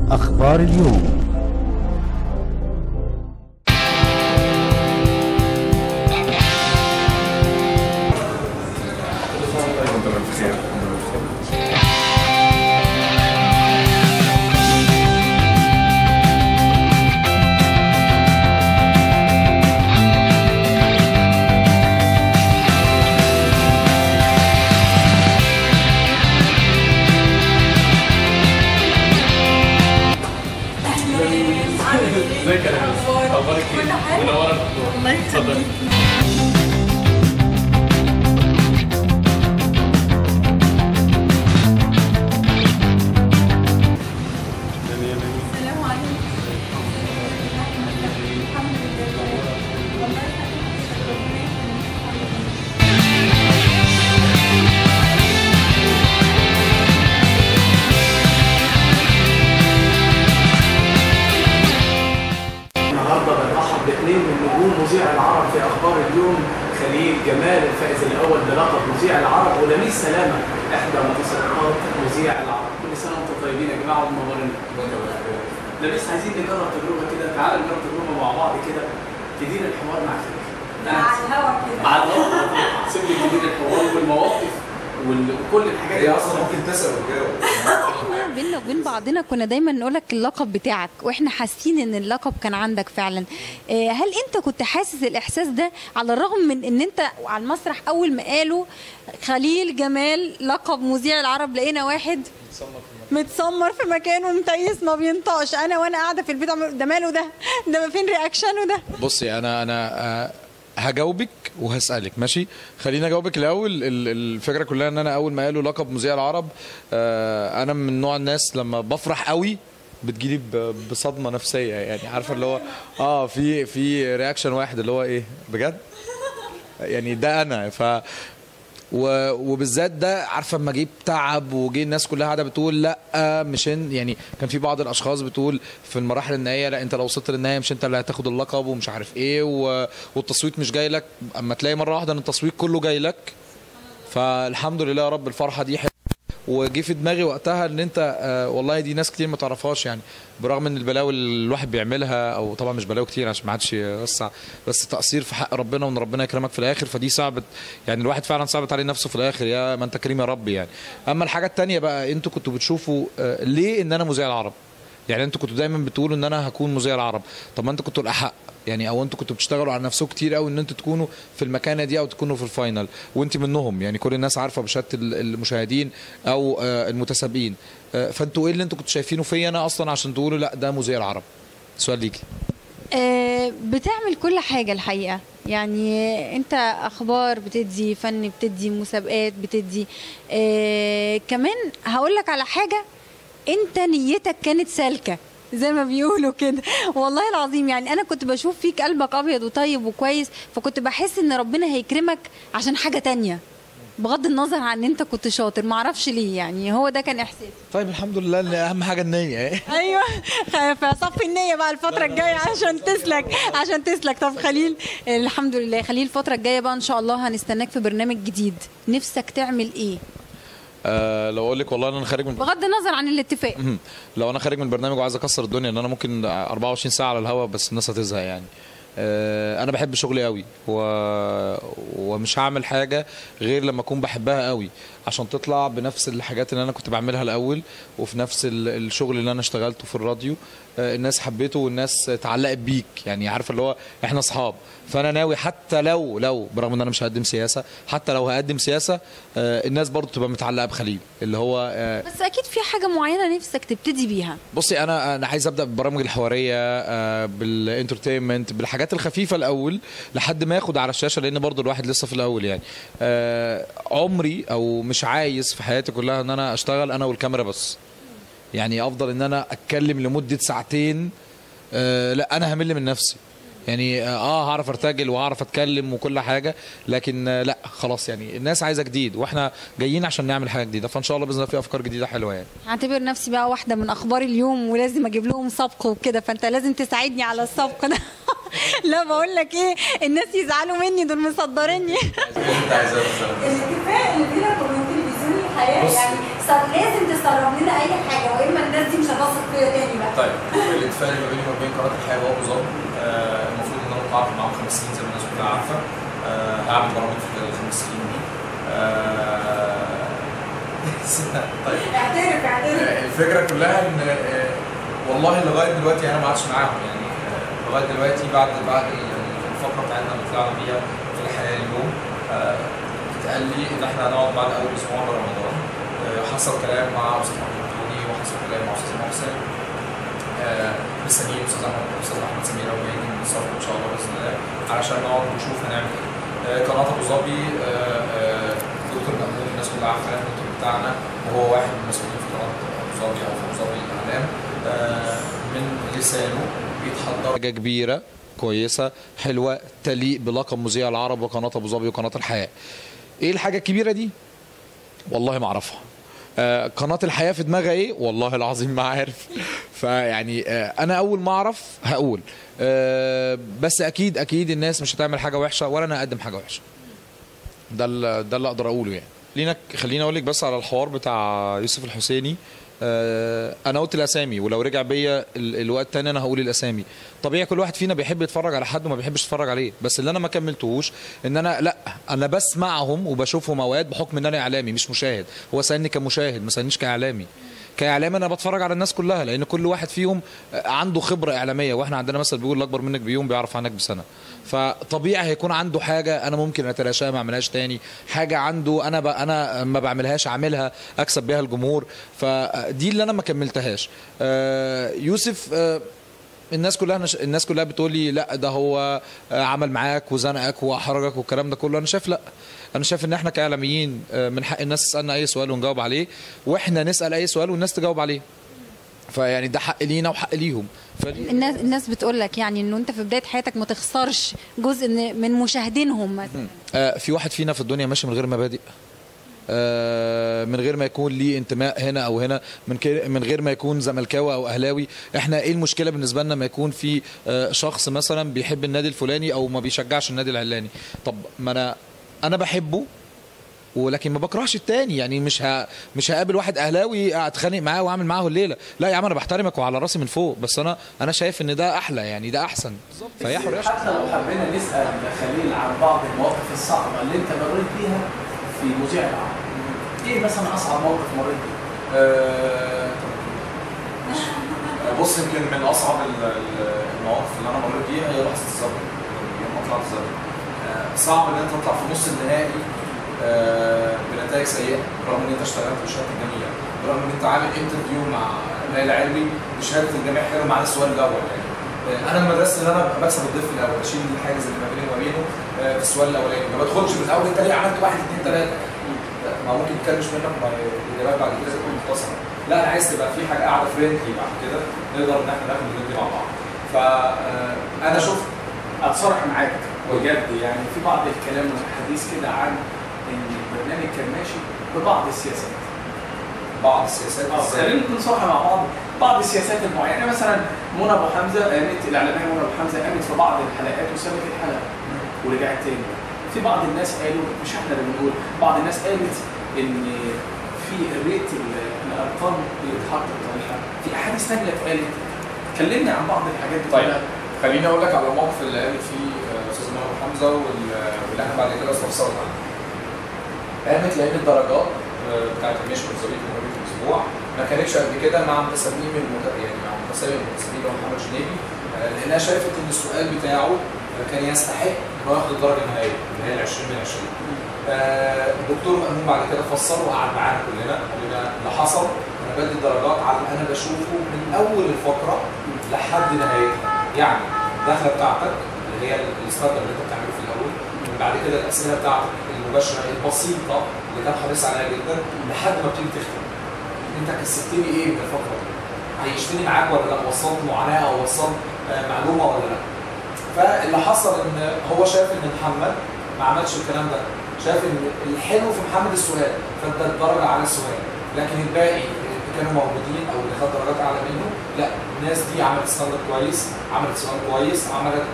أخبار اليوم. ازيك يا لميس؟ اخبارك ايه؟ منوره الاخبار. الله يخليك. السلام عليكم. الحمد لله. والله النهارده بنرحب باثنين من نجوم مذيع العرب في اخبار اليوم، خليل جمال الفائز الاول بلقب مذيع العرب، ولميس سلامه احدى متسابقات مذيع العرب. كل سنه وانتم طيبين يا جماعه ومنورين. لميس عايزين نجرب تجربه كده، تعالى نجرب تجربه مع بعض كده، تدير الحوار مع خليل. على الهوا كده. على الهوا سيب لي تدير الحوار والمواقف وكل الحاجات هي اصلا ممكن تسال وتجاوب. احنا بينا وبين بعضنا كنا دايما نقول لك اللقب بتاعك، واحنا حاسين ان اللقب كان عندك فعلا. هل انت كنت حاسس الاحساس ده على الرغم من ان انت على المسرح اول ما قالوا خليل جمال لقب مذيع العرب لقينا واحد متسمر في مكانه ومتيس ما بينطقش، انا وانا قاعده في البيت ده ماله ده ما فين رياكشنه ده؟ بصي انا هجاوبك وهسألك، ماشي؟ خليني اجاوبك الاول. الفكره كلها ان انا اول ما قالوا لقب مذيع العرب انا من نوع الناس لما بفرح قوي بتجيلي بصدمه نفسيه، يعني عارفه اللي هو في رياكشن واحد اللي هو ايه بجد، يعني ده انا وبالذات ده عارفه اما جه تعب وجه الناس كلها قاعده بتقول لا مش يعني كان في بعض الاشخاص بتقول في المراحل النهائيه لا انت لو وصلت للنهايه مش انت اللي هتاخد اللقب ومش عارف ايه والتصويت مش جاي لك، اما تلاقي مره واحده ان التصويت كله جاي لك. فالحمد لله يا رب الفرحه دي حلوه. وجي في دماغي وقتها ان انت والله دي ناس كتير ما تعرفهاش، يعني برغم ان البلاوي اللي الواحد بيعملها او طبعا مش بلاوي كتير عشان ما عادش يوسع، بس تقصير في حق ربنا وان ربنا يكرمك في الاخر، فدي صعبت يعني الواحد فعلا صعبت عليه نفسه في الاخر، يا ما انت كريم يا رب يعني. اما الحاجه الثانيه بقى، انتوا كنتوا بتشوفوا ليه ان انا مذيع العرب؟ يعني انتوا كنتوا دايما بتقولوا ان انا هكون مذيع العرب، طب ما انتوا كنتوا الاحق يعني، او انتوا كنتوا بتشتغلوا على نفسكم كتير قوي ان انتوا تكونوا في المكانه دي او تكونوا في الفاينل، وانت منهم يعني كل الناس عارفه بشهاده المشاهدين او المتسابقين. فانتوا ايه اللي انتوا كنتوا شايفينه فيا انا اصلا عشان تقولوا لا ده مذيع العرب؟ سؤال ليكي. بتعمل كل حاجه الحقيقه، يعني انت اخبار بتدي، فن بتدي، مسابقات بتدي. كمان هقول لك على حاجه، انت نيتك كانت سالكه زي ما بيقولوا كده، والله العظيم يعني انا كنت بشوف فيك قلبك ابيض وطيب وكويس، فكنت بحس ان ربنا هيكرمك عشان حاجه تانية بغض النظر عن ان انت كنت شاطر، معرفش ليه، يعني هو ده كان احساسي. طيب الحمد لله ان اهم حاجه النيه. ايوه فصفي النيه بقى الفتره الجايه عشان تسلك. طب خليل الحمد لله، خليل الفتره الجايه بقى ان شاء الله هنستناك في برنامج جديد، نفسك تعمل ايه؟ لو اقول لك والله انا خارج من بغض النظر عن الاتفاق، لو انا خارج من البرنامج وعايز اكسر الدنيا ان انا ممكن 24 ساعه على الهواء بس الناس هتزهق يعني. انا بحب شغلي قوي ومش هعمل حاجه غير لما اكون بحبها قوي عشان تطلع بنفس الحاجات اللي انا كنت بعملها الاول وفي نفس الشغل اللي انا اشتغلته في الراديو. الناس حبيته والناس اتعلقت بيك، يعني عارفه اللي هو احنا اصحاب، فانا ناوي حتى لو برغم ان انا مش هقدم سياسه، حتى لو هقدم سياسه الناس برضو تبقى متعلقه بخليل اللي هو بس اكيد في حاجه معينه نفسك تبتدي بيها. بصي انا عايز ابدا بالبرامج الحواريه بالانترتينمنت بالحاجات الخفيفه الاول لحد ما ياخد على الشاشه، لان برضو الواحد لسه في الاول يعني. عمري او مش عايز في حياتي كلها ان انا اشتغل انا والكاميرا بس، يعني افضل ان انا اتكلم لمده ساعتين. لا انا همل من نفسي يعني. هعرف ارتجل وهعرف اتكلم وكل حاجه، لكن لا خلاص يعني الناس عايزه جديد واحنا جايين عشان نعمل حاجه جديده، فان شاء الله باذن الله في افكار جديده حلوه يعني. هعتبر نفسي بقى واحده من اخبار اليوم ولازم اجيب لهم سبق وكده، فانت لازم تساعدني على السبق ده. لا بقول لك ايه، الناس يزعلوا مني، دول مصدريني. انت عايزاه الاتفاق اللي بينك وبين تلفزيون الحياه يعني لازم تسرب لنا اي حاجه، واما الناس دي مش هتثق فيا تاني. طيب الاتفاق اللي ما بيني وما بين قناه الحياه وابو ظبي المفروض ان انا متعاقد معاهم 5 سنين زي ما الناس كلها عارفه. هعمل برامج في خلال ال5 سنين دي. طيب اعترف الفكره كلها ان والله لغايه دلوقتي انا ما عادش معاهم، يعني لغايه دلوقتي بعد الفقره بتاعتنا اللي طلعنا بيها في الحياه اليوم اتقال لي ان احنا هنقعد بعد اول اسبوع من رمضان. حصل كلام مع استاذ محمد الدوني وحصل كلام مع استاذ محسن مستنيين استاذ احمد سمير ابو هيدي من الصف ان شاء الله باذن الله علشان نقعد ونشوف هنعمل ايه. قناه ابو ظبي دكتور مأمون الناس كلها عارفاه الدكتور بتاعنا، وهو واحد من المسؤولين في قناه ابو ظبي او في ابو ظبي الاعلام. من لسانه بيتحضر حاجه كبيره كويسه حلوه تليق بلقب مذيع العرب وقناه ابو ظبي وقناه الحياه. ايه الحاجه الكبيره دي؟ والله ما اعرفها. قناه الحياه في دماغها ايه؟ والله العظيم ما عارف. فيعني انا اول ما اعرف هقول. بس اكيد الناس مش هتعمل حاجه وحشه ولا انا اقدم حاجه وحشه. ده اللي اقدر اقوله يعني. خليني اقول لك بس على الحوار بتاع يوسف الحسيني. انا قلت الاسامي ولو رجع بيا الوقت تاني انا هقول الاسامي. طبيعي كل واحد فينا بيحب يتفرج على حد وما بيحبش يتفرج عليه، بس اللي انا ما كملتهوش ان انا بسمعهم وبشوفهم اوقات بحكم ان انا اعلامي مش مشاهد. هو سالني كمشاهد ما سالنيش كاعلامي. كاعلامي انا بتفرج على الناس كلها لان كل واحد فيهم عنده خبره اعلاميه، واحنا عندنا مثل بيقول الاكبر منك بيوم بيعرف عنك بسنه. فطبيعي هيكون عنده حاجه انا ممكن اتلاشاها ما اعملهاش تاني، حاجه عنده انا ما بعملهاش اعملها اكسب بيها الجمهور. فدي اللي انا ما كملتهاش. يوسف الناس كلها بتقول لي لا ده هو عمل معاك وزنقك واحرجك والكلام ده كله. انا شايف لا، انا شايف ان احنا كاعلاميين من حق الناس تسالنا اي سؤال ونجاوب عليه، واحنا نسال اي سؤال والناس تجاوب عليه. فيعني ده حق لينا وحق ليهم. الناس بتقول لك يعني انه انت في بدايه حياتك ما تخسرش جزء من مشاهدينهم مثلا. في واحد فينا في الدنيا ماشي من غير مبادئ، من غير ما يكون ليه انتماء هنا او هنا، من غير ما يكون زملكاوي او اهلاوي. احنا ايه المشكله بالنسبه لنا ما يكون في شخص مثلا بيحب النادي الفلاني او ما بيشجعش النادي العلاني؟ طب ما انا بحبه ولكن ما بكرهش التاني. يعني مش هقابل واحد اهلاوي اتخانق معاه واعمل معاه الليله. لا يا عم انا بحترمك وعلى راسي من فوق، بس انا شايف ان ده احلى، يعني ده احسن. فهي حريه. حتى لو حبينا نسال خليل عن بعض المواقف الصعبه اللي انت مريت بيها في مذيع العرب، ايه مثلا اصعب موقف مريت بيه؟ بص يمكن من اصعب المواقف اللي انا مريت بيها هي لحظه الزمن يوم ما طلعت الزمن. صعب ان انت تطلع في نص النهائي بنتائج سيئه رغم ان انت اشتغلت بشهاده الجميع، رغم ان انت عامل انترفيو مع ليلى علوي بشهاده الجميع حلو مع السؤال الاول. يعني انا من مدرسه ان انا بكسب الضيف الاول، بشيل الحاجز اللي ما بيني وما بينه في السؤال الاولاني، ما بدخلش في الاول انت ليه عملت 1 2 3 ما ممكن يتكلمش منك الاجابات بعد كده تكون مختصره. لا انا عايز تبقى في حاجه قاعده فريندلي بعد كده نقدر ان احنا ناخد وندي مع بعض. فانا شفت اتصرح معاك بجد يعني في بعض الكلام والحديث كده عن ان البرنامج كان ماشي ببعض السياسات. بعض السياسات خلينا نكون صراحه مع بعض السياسات المعينه. مثلا منى ابو حمزه قامت الاعلاميه منى ابو حمزه قامت في بعض الحلقات وسابت الحلقه ورجعت تاني. في بعض الناس قالوا مش احنا اللي بنقول، بعض الناس قالت ان في الريت الارقام اللي اتحطت بطريقه في احاديث ثانيه اتقالت. كلمني عن بعض الحاجات دي. طيب خليني اقول لك على الموقف اللي قالت فيه استاذ منى ابو حمزه واللي احنا بعد كده استفسرنا عنه. قامت لان الدرجات بتاعت المشي والظبيط المريض في الاسبوع ما كانتش قد كده مع متسابقين يعني مع متسابق المتسابقين اللي هو محمد جنيبي، لانها شافت ان السؤال بتاعه كان يستحق انه ياخد الدرجه النهائيه اللي هي ال 20 من 20. الدكتور مأمون بعد كده فسر وقعد معانا كلنا قال لنا اللي حصل انا بدي الدرجات على اللي انا بشوفه من اول الفقره لحد نهايتها. يعني الدخله بتاعتك اللي هي الستارت اللي انت بتعمله في الاول، ومن بعد كده الاسئله بتاعتك المباشره البسيطه اللي كان حريص عليها جدا لحد ما بتيجي تختم. انت كسبتني ايه من الفقره دي؟ عيشتني معاك ولا لا؟ وصلت معاناه او وصلت معلومه ولا لا؟ فاللي حصل ان هو شاف ان محمد ما عملش الكلام ده، شاف ان الحلو في محمد السؤال فادى الدرجه على السؤال، لكن الباقي اللي كانوا موجودين او اللي خد درجات اعلى منه لا، الناس دي عملت ستاندرد كويس، عملت سؤال كويس، عملت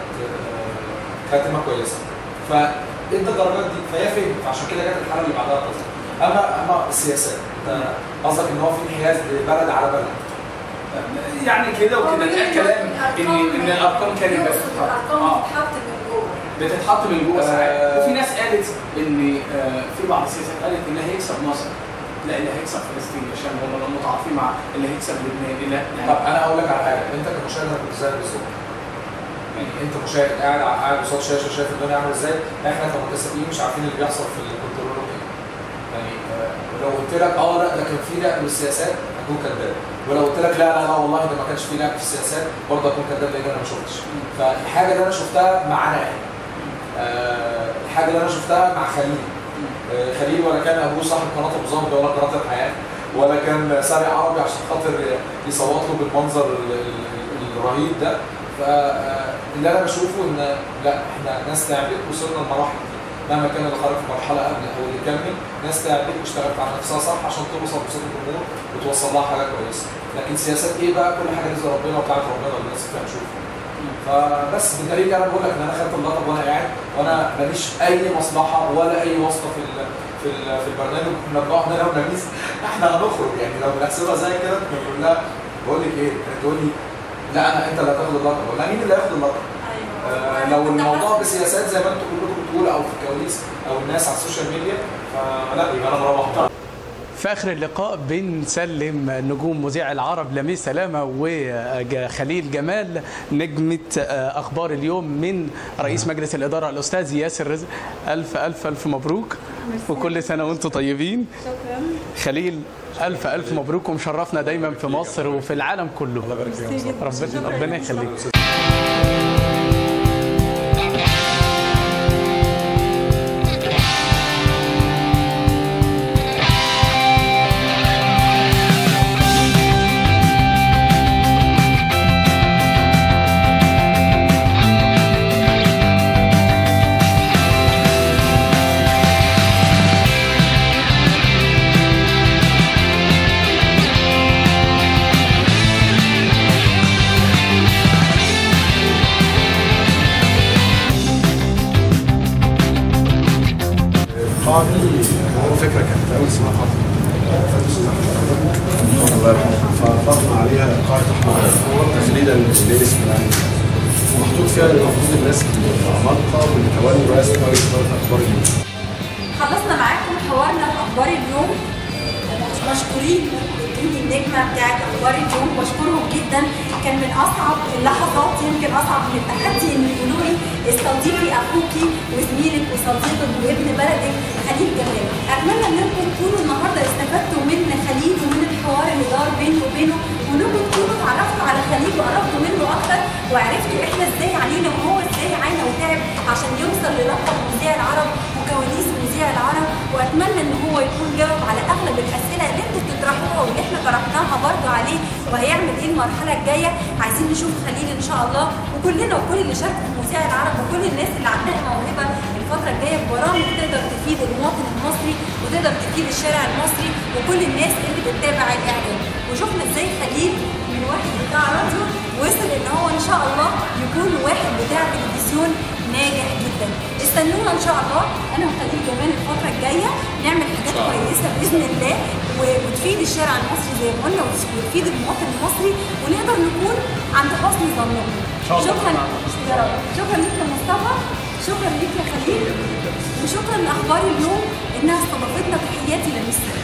خاتمه كويسه. فادى الدرجات دي فهي فين؟ فعشان كده جت الحاله اللي بعدها تظهر. اما السياسات انت قصدك ان هو في انحياز لبلد على بلد. يعني كده وكده الكلام ان الارقام كانت الارقام بتتحط من جوه ساعات. وفي ناس قالت ان في بعض السياسات قالت ان هيكسب مصر، لا اللي هيكسب فلسطين عشان هم متعاطفين مع اللي هيكسب لبنان. لا طب انا اقول لك على حاجه، انت كمشاهد كنت ازاي بالظبط؟ يعني انت مشاهد قاعد قصاد شاشه شايف الدنيا عامله ازاي، احنا كمتسابقين مش عارفين اللي بيحصل في الكنترول ايه. يعني لو قلت لك لا ده كان في لعب بالسياسات هكون كذاب، ولو قلت لك لا والله ده ما كانش في لعب في السياسات برضه هكون كذاب لان انا ما شفتش. فالحاجه اللي انا شفتها معانا احنا، الحاجه اللي انا شفتها مع خليل ولا كان ابوه صاحب قناه ابو ظبي ولا قناه الحياه ولا كان ساري عربي عشان خاطر يصوت له بالمنظر الرهيب ده. فاللي انا بشوفه ان لا احنا ناس تعبت وصلنا لمراحل مهما كان اللي خرج في مرحله قبل او اللي كمل، ناس تعبت واشتغلت على نفسها صح عشان توصل بصوت الجمهور وتوصل لها حاجه كويسه. لكن سياسات ايه بقى؟ كل حاجه رزق ربنا وبتاعت ربنا والناس فيها نشوفها. فبس بالدليل انا بقول لك ان انا خدت اللقب وانا قاعد وانا ماليش اي مصلحه ولا اي واسطه في البرنامج. كنا بنقعد انا ونبيس احنا هنخرج، يعني لو بنحسبها زي كده بنقول لها بقول لك ايه؟ تقول لي لا انت اللي هتاخد اللقب، ولا مين اللي هياخد اللقب؟ لو الموضوع بسياسات زي ما انتم كلكم بتقولوا او في الكواليس او الناس على السوشيال ميديا فلا يبقى انا مروح. في آخر اللقاء بنسلم نجوم مذيع العرب لميس سلامة وخليل جمال نجمة أخبار اليوم من رئيس مجلس الإدارة الأستاذ ياسر رزق. ألف ألف ألف مبروك وكل سنة وأنتم طيبين. شكرا خليل ألف ألف مبروك ومشرفنا دايما في مصر وفي العالم كله. ربنا يخليك. الفكره كانت اول سنه فطلقنا عليها قاعده احمر تخليدا للاسم يعني محطوط فيها المفروض الناس العمالقه واللي تولوا رئاسه مجلس اداره اخبار اليوم. خلصنا معاكم حوارنا في اخبار اليوم. مشكورين النجمه بتاعت اخبار اليوم، بشكرهم جدا. كان من اصعب اللحظات، يمكن اصعب من التحدي ان يقولوا لي استضيفي اخوكي وزميلك وصديقك وابن بلدك خليل جمال. اتمنى انكم تكونوا النهارده استفدتوا من خليل ومن الحوار اللي دار بيني وبينه، وانكم تكونوا اتعرفتوا على خليل وقربتوا منه اكتر وعرفتوا احنا ازاي علينا وهو ازاي عانى وتعب عشان يوصل للقب مذيع العرب وكواليس مذيع العرب. واتمنى ان هو يكون جاوب على اغلب الاسئله اللي انتوا بتطرحوها واللي احنا طرحناها برضه عليه، وهيعمل ايه المرحله الجايه. عايزين نشوف خليل ان شاء الله وكلنا وكل اللي شاركوا في مذيع العرب وكل الناس اللي عندها موهبه الفتره الجايه ببرامج تقدر تفيد المواطن المصري وتقدر تفيد الشارع المصري وكل الناس اللي بتتابع الاعلام. وشفنا ازاي خليل من واحد بتاع راديو وصل ان هو ان شاء الله يكون واحد بتاع تلفزيون ناجح جدا. استنونا ان شاء الله انا وخليل جمال الفتره الجايه نعمل حاجات كويسه باذن الله وتفيد الشارع المصري زي ما قلنا وتفيد المواطن المصري ونقدر نكون عند حسن ظنكم. شكرا يا رب. شكرا ليك يا مصطفى، شكرا ليك يا خليل، وشكرا لاخبار اليوم انها استضافتنا. تحياتي لميس.